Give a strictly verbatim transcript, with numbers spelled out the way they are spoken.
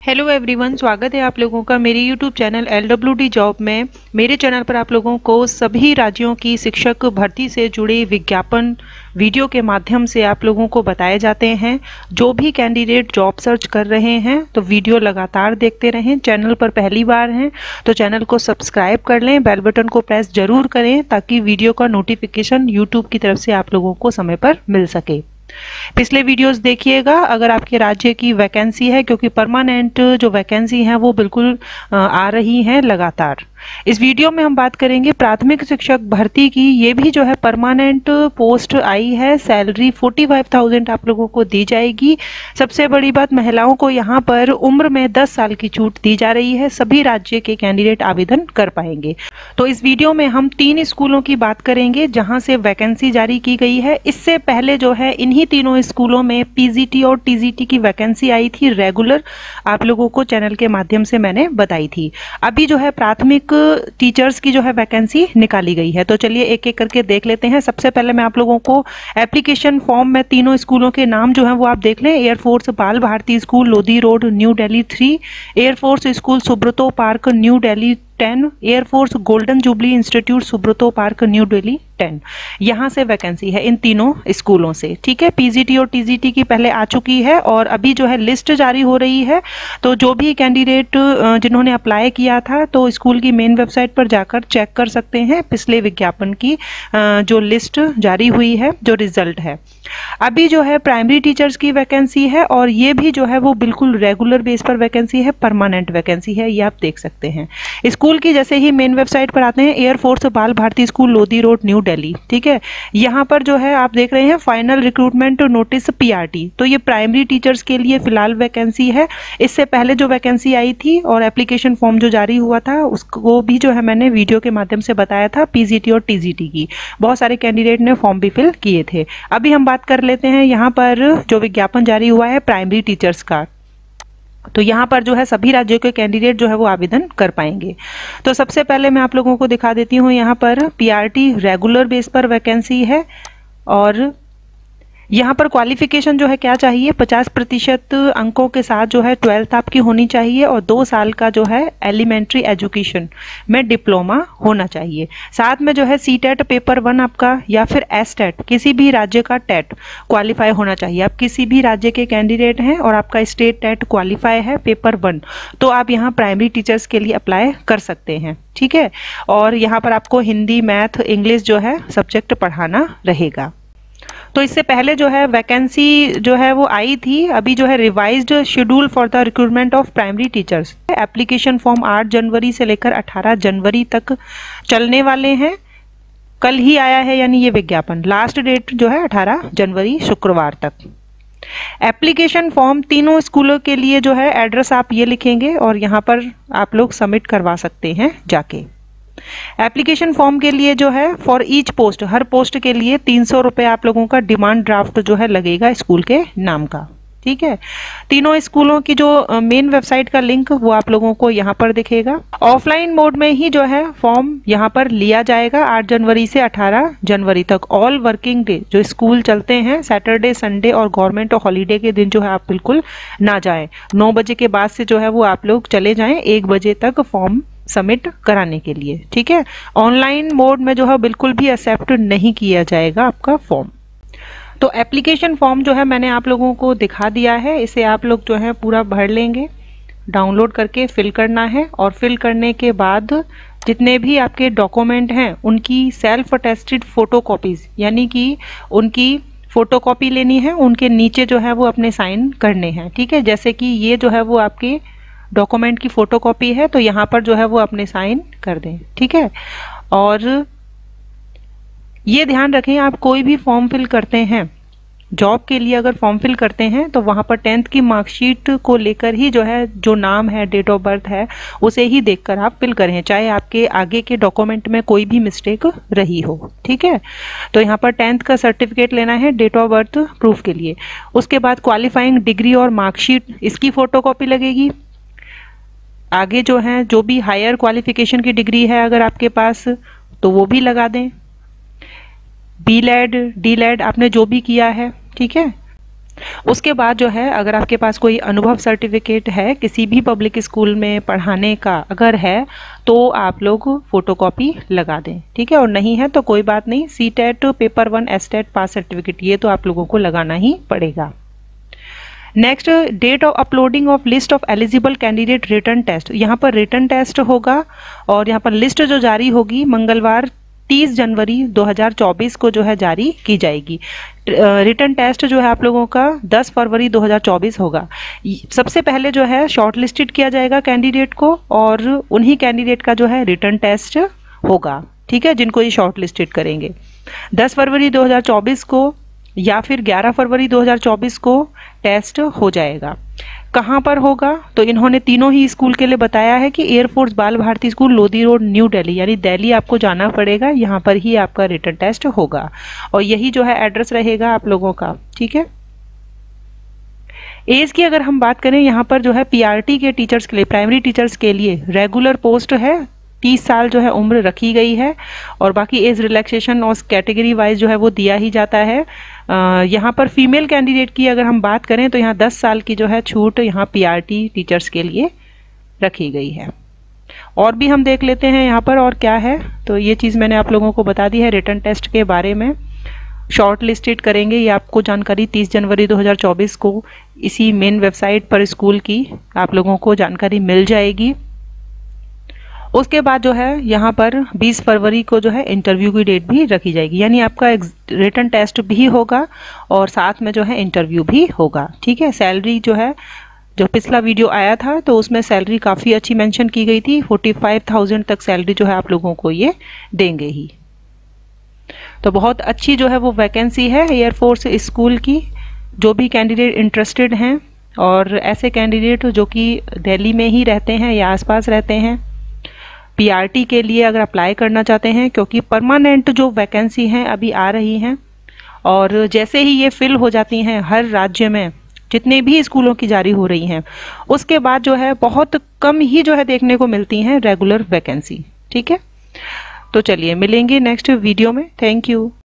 Hello everyone, स्वागत है आप लोगों का मेरे YouTube channel L W D job में। मेरे चैनल पर आप लोगों को सभी राज्यों की शिक्षक भर्ती से जुड़े विज्ञापन वीडियो के माध्यम से आप लोगों को बताए जाते हैं। जो भी कैंडिडेट जॉब सर्च कर रहे हैं तो वीडियो लगातार देखते रहें। चैनल पर पहली बार हैं तो चैनल को सब्सक्राइब कर लें, बेल बटन को प्रेस जरूर करें ताकि वीडियो का नोटिफिकेशन यूट्यूब की तरफ से आप लोगों को समय पर मिल सके। पिछले वीडियोस देखिएगा अगर आपके राज्य की वैकेंसी है, क्योंकि परमानेंट जो वैकेंसी है वो बिल्कुल आ रही है लगातार। इस वीडियो में हम बात करेंगे प्राथमिक शिक्षक भर्ती की। ये भी जो है परमानेंट पोस्ट आई है। सैलरी फोर्टी फाइव थाउजेंड आप लोगों को दी जाएगी। सबसे बड़ी बात, महिलाओं को यहाँ पर उम्र में दस साल की छूट दी जा रही है। सभी राज्य के कैंडिडेट आवेदन कर पाएंगे। तो इस वीडियो में हम तीन स्कूलों की बात करेंगे जहां से वैकेंसी जारी की गई है। इससे पहले जो है इन्हीं तीनों स्कूलों में पीजीटी और टीजीटी की वैकेंसी आई थी रेगुलर, आप लोगों को चैनल के माध्यम से मैंने बताई थी। अभी जो है प्राथमिक टीचर्स की जो है वैकेंसी निकाली गई है। तो चलिए एक एक करके देख लेते हैं। सबसे पहले मैं आप लोगों को एप्लीकेशन फॉर्म में तीनों स्कूलों के नाम जो है वो आप देख लें। Air force Bal Bharati school Lodhi road new Delhi three, air force school Subroto park New Delhi ten, air force golden jubilee institute Subroto park New Delhi ten. यहाँ से वैकेंसी है इन तीनों स्कूलों से। ठीक है, पीजीटी और टीजीटी की पहले आ चुकी है और अभी जो है लिस्ट जारी हो रही है। तो जो भी कैंडिडेट जिन्होंने अप्लाई किया था तो स्कूल की मेन वेबसाइट पर जाकर चेक कर सकते हैं पिछले विज्ञापन की जो लिस्ट जारी हुई है, जो रिजल्ट है। अभी जो है प्राइमरी टीचर्स की वैकेंसी है और ये भी जो है वो बिल्कुल रेगुलर बेस पर वैकेंसी है, परमानेंट वैकेंसी है, ये आप देख सकते हैं। स्कूल की जैसे ही मेन वेबसाइट पर आते हैं, air force Bal Bharati school Lodhi road new Delhi. ठीक है, यहाँ पर जो है आप देख रहे हैं फाइनल रिक्रूटमेंट नोटिस पीआरटी। तो ये प्राइमरी टीचर्स के लिए फिलहाल वैकेंसी है। इससे पहले जो वैकेंसी आई थी और एप्लीकेशन फॉर्म जो जारी हुआ था उसको भी जो है मैंने वीडियो के माध्यम से बताया था, पीजीटी और टीजीटी की। बहुत सारे कैंडिडेट ने फॉर्म भी फिल किए थे। अभी हम बात कर लेते हैं यहाँ पर जो विज्ञापन जारी हुआ है प्राइमरी टीचर्स का। तो यहाँ पर जो है सभी राज्यों के कैंडिडेट जो है वो आवेदन कर पाएंगे। तो सबसे पहले मैं आप लोगों को दिखा देती हूँ, यहाँ पर पीआरटी रेगुलर बेस पर वैकेंसी है और यहाँ पर क्वालिफिकेशन जो है क्या चाहिए, पचास प्रतिशत अंकों के साथ जो है ट्वेल्थ आपकी होनी चाहिए और दो साल का जो है एलिमेंट्री एजुकेशन में डिप्लोमा होना चाहिए। साथ में जो है सी टेट पेपर वन आपका या फिर एस टेट किसी भी राज्य का टेट क्वालिफाई होना चाहिए। आप किसी भी राज्य के कैंडिडेट हैं और आपका स्टेट टेट क्वालिफाई है पेपर वन, तो आप यहाँ प्राइमरी टीचर्स के लिए अप्लाई कर सकते हैं। ठीक है, और यहाँ पर आपको हिंदी, मैथ, इंग्लिश जो है सब्जेक्ट पढ़ाना रहेगा। तो इससे पहले जो है वैकेंसी जो है वो आई थी। अभी जो है revised schedule for the recruitment of primary teachers, application form आठ जनवरी से लेकर अठारह जनवरी तक चलने वाले हैं। कल ही आया है यानी ये विज्ञापन। लास्ट डेट जो है अठारह जनवरी शुक्रवार तक। एप्लीकेशन फॉर्म तीनों स्कूलों के लिए जो है एड्रेस आप ये लिखेंगे और यहाँ पर आप लोग सबमिट करवा सकते हैं जाके। एप्लीकेशन फॉर्म के लिए जो है फॉर ईच पोस्ट, हर पोस्ट के लिए तीन सौ रुपये आप लोगों का डिमांड ड्राफ्ट जो है लगेगा स्कूल के नाम का। ठीक है, तीनों स्कूलों की जो मेन वेबसाइट का लिंक वो आप लोगों को यहाँ पर दिखेगा। ऑफलाइन मोड में ही जो है फॉर्म यहाँ पर लिया जाएगा आठ जनवरी से अठारह जनवरी तक। ऑल वर्किंग डे जो स्कूल चलते हैं, सैटरडे, संडे और गवर्नमेंट हॉलीडे के दिन जो है आप बिल्कुल ना जाएं। नौ बजे के बाद से जो है वो आप लोग चले जाएं एक बजे तक फॉर्म सबमिट कराने के लिए। ठीक है, ऑनलाइन मोड में जो है बिल्कुल भी एक्सेप्ट नहीं किया जाएगा आपका फॉर्म। तो एप्लीकेशन फॉर्म जो है मैंने आप लोगों को दिखा दिया है। इसे आप लोग जो है पूरा भर लेंगे, डाउनलोड करके फिल करना है और फिल करने के बाद जितने भी आपके डॉक्यूमेंट हैं उनकी सेल्फ अटेस्टेड फोटो कॉपीज, यानी कि उनकी फोटो कॉपी लेनी है, उनके नीचे जो है वो अपने साइन करने हैं। ठीक है, जैसे कि ये जो है वो आपके डॉक्यूमेंट की फोटोकॉपी है तो यहाँ पर जो है वो अपने साइन कर दें। ठीक है, और ये ध्यान रखें आप कोई भी फॉर्म फिल करते हैं, जॉब के लिए अगर फॉर्म फिल करते हैं तो वहाँ पर टेंथ की मार्कशीट को लेकर ही जो है जो नाम है, डेट ऑफ बर्थ है, उसे ही देखकर आप फिल करें, चाहे आपके आगे के डॉक्यूमेंट में कोई भी मिस्टेक रही हो। ठीक है, तो यहाँ पर टेंथ का सर्टिफिकेट लेना है डेट ऑफ बर्थ प्रूफ के लिए। उसके बाद क्वालिफाइंग डिग्री और मार्कशीट, इसकी फोटोकॉपी लगेगी। आगे जो है जो भी हायर क्वालिफिकेशन की डिग्री है अगर आपके पास तो वो भी लगा दें। बी लेड, डी लेड आपने जो भी किया है। ठीक है, उसके बाद जो है अगर आपके पास कोई अनुभव सर्टिफिकेट है किसी भी पब्लिक स्कूल में पढ़ाने का अगर है तो आप लोग फोटोकॉपी लगा दें, ठीक है। और नहीं है तो कोई बात नहीं, C TET paper one S TET pass certificate ये तो आप लोगों को लगाना ही पड़ेगा। Next, date of uploading of list of eligible candidate written test. यहाँ पर रिटर्न टेस्ट होगा और यहाँ पर लिस्ट जो जारी होगी मंगलवार तीस जनवरी दो हज़ार चौबीस को जो है जारी की जाएगी। रिटर्न टेस्ट जो है आप लोगों का दस फरवरी दो हज़ार चौबीस होगा। सबसे पहले जो है शॉर्ट लिस्टेड किया जाएगा कैंडिडेट को और उन्हीं कैंडिडेट का जो है रिटर्न टेस्ट होगा, ठीक है, जिनको ये शॉर्ट लिस्टेड करेंगे। दस फरवरी दो हज़ार चौबीस को या फिर ग्यारह फरवरी दो हज़ार चौबीस को टेस्ट हो जाएगा। कहाँ पर होगा तो इन्होंने तीनों ही स्कूल के लिए बताया है कि air force Bal Bharati school Lodhi road new Delhi, यानी दिल्ली आपको जाना पड़ेगा, यहाँ पर ही आपका रिटर्न टेस्ट होगा और यही जो है एड्रेस रहेगा आप लोगों का, ठीक है। एज की अगर हम बात करें यहाँ पर जो है पीआरटी के टीचर्स के लिए, प्राइमरी टीचर्स के लिए रेगुलर पोस्ट है, तीस साल जो है उम्र रखी गई है और बाकी एज रिलैक्सेशन और कैटेगरी वाइज जो है वो दिया ही जाता है। आ, यहाँ पर फीमेल कैंडिडेट की अगर हम बात करें तो यहाँ दस साल की जो है छूट यहाँ पीआरटी टीचर्स के लिए रखी गई है। और भी हम देख लेते हैं यहाँ पर और क्या है, तो ये चीज़ मैंने आप लोगों को बता दी है रिटर्न टेस्ट के बारे में। शॉर्ट लिस्टेड करेंगे ये आपको जानकारी तीस जनवरी दो हज़ार चौबीस को इसी मेन वेबसाइट पर स्कूल की आप लोगों को जानकारी मिल जाएगी। उसके बाद जो है यहाँ पर बीस फरवरी को जो है इंटरव्यू की डेट भी रखी जाएगी, यानी आपका रिटन टेस्ट भी होगा और साथ में जो है इंटरव्यू भी होगा, ठीक है। सैलरी जो है, जो पिछला वीडियो आया था तो उसमें सैलरी काफ़ी अच्छी मेंशन की गई थी, फोर्टी फाइव थाउजेंड तक सैलरी जो है आप लोगों को ये देंगे ही। तो बहुत अच्छी जो है वो वैकेंसी है एयरफोर्स स्कूल की। जो भी कैंडिडेट इंटरेस्टेड हैं और ऐसे कैंडिडेट जो कि दिल्ली में ही रहते हैं या आसपास रहते हैं, पीआरटी के लिए अगर अप्लाई करना चाहते हैं, क्योंकि परमानेंट जो वैकेंसी हैं अभी आ रही हैं और जैसे ही ये फिल हो जाती हैं हर राज्य में जितने भी स्कूलों की जारी हो रही हैं उसके बाद जो है बहुत कम ही जो है देखने को मिलती हैं रेगुलर वैकेंसी, ठीक है। तो चलिए मिलेंगे नेक्स्ट वीडियो में, थैंक यू।